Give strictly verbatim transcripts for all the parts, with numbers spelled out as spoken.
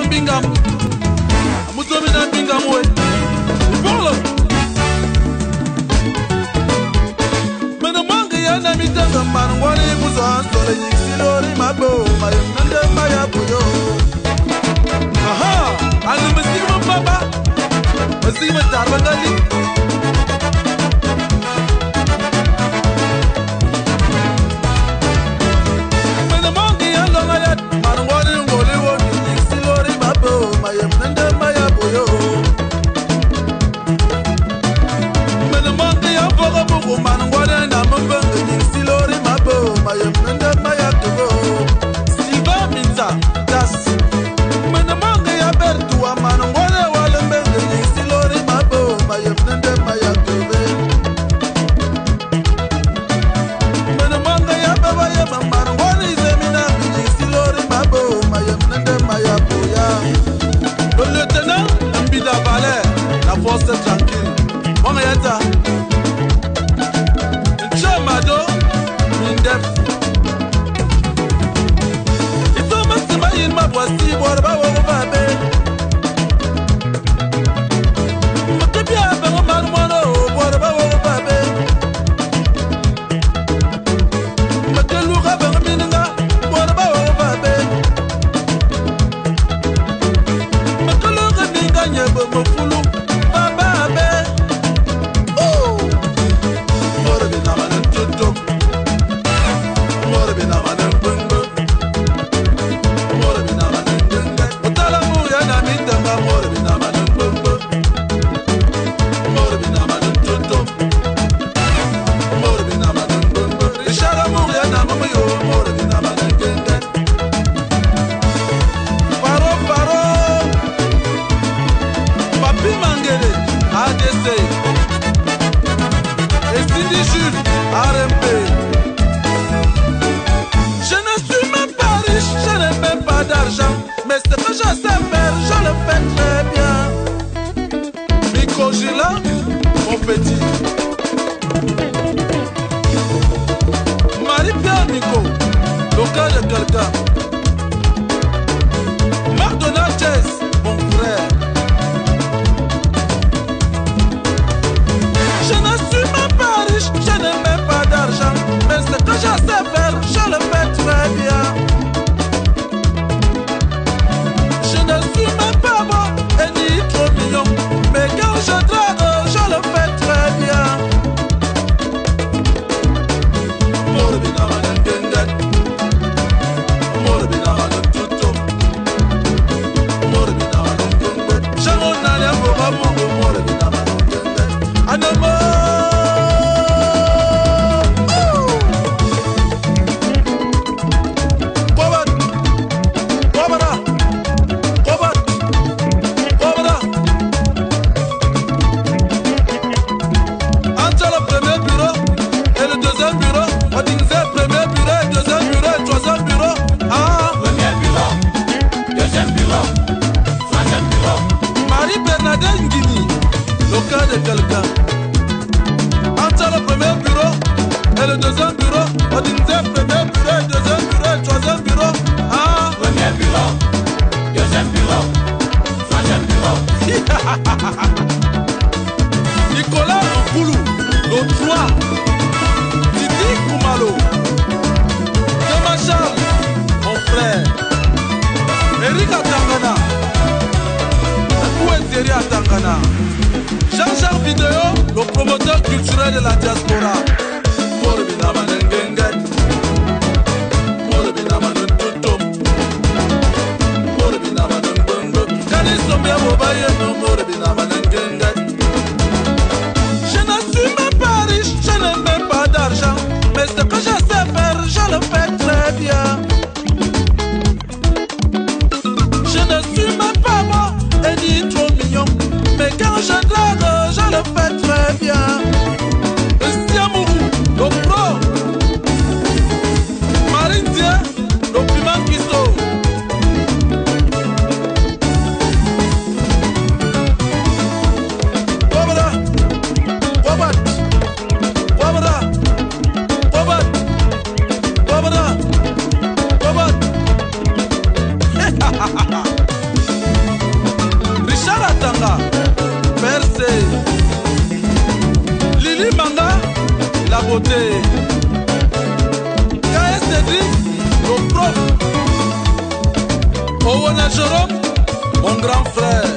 Bingham. Mutomina Bingham we. Bolo. Mena mangi ya na mitanga man wale muzo ansole yiksilori mabo mayo nande maya buyo. Aha, anu mesigi mbaba. Mesigi mtarbangali. Mena mangi ya longa ya man wale ngole wo yiksilori mabo mayo nande maya buyo. Mena mangi ya foga bugo man wale na mbanga yiksilori mabo mayo nande maya buyo. Siva minza das. Mena mangi ya bertua man wale wale mbanga yiksilori mabo mayo nande maya buyo. Mena mangi ya baba ya man wale zemina yiksilori mabo mayo nande maya buyo. Le lieutenant Mbida Valère, la force tranquille. Wangayata Chamado Mindef Ito masima in ma boisi borba wo babe Matibia ba mo man mono borba wo babe Matelu ga ba minga borba wo babe Matelu ga minga nyebo mo fulu babe mais ce que je sais faire, je le fais très bien. Miko Gila, mon petit. Marie-Pierre Miko, le cas de quelqu'un. McDonald's, mon frère. Je ne suis même pas riche, je n'ai même pas d'argent, mais ce que je sais faire, je le fais très bien. Mais quand je drague, je le fais très bien. Morbina manengenget, morbina manentutum, morbina manengenget. Shangona ya boga bogo, morbina manengenget. Anamo. Le cas de quelqu'un. Entre le premier bureau et le deuxième bureau, on dit premier bureau, deuxième bureau, troisième bureau. Ah. Premier bureau, deuxième bureau, troisième bureau. Nicolas Nkoulou, le trois. Didi Koumalo. Thomas Charles, mon frère. Eric Atangana. Kouenteri Atangana. Jean-Charles Vidéo, le promoteur culturel de la diaspora. Morbina Manengenget. Owana Jérôme, mon grand frère.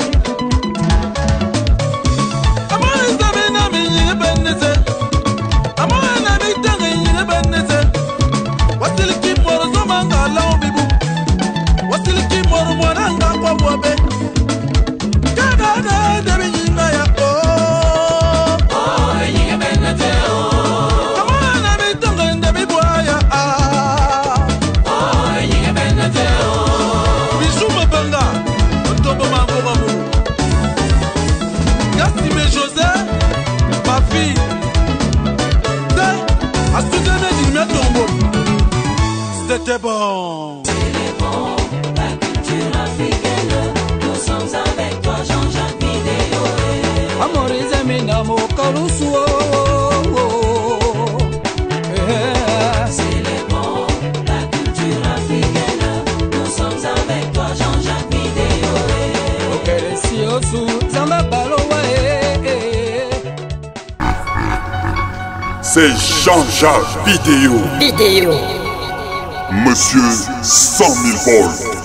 C'était bon. C'est bon, la culture africaine. Nous sommes avec toi, Jean-Jacques Vidéo. Amorize minamo karusu. C'est les bons, la culture africaine. Nous sommes avec toi, Jean-Jacques Vidéo. Ok, si osu zamba balowa. C'est Jean-Jacques Vidéo. Vidéo. Monsieur cent mille volts.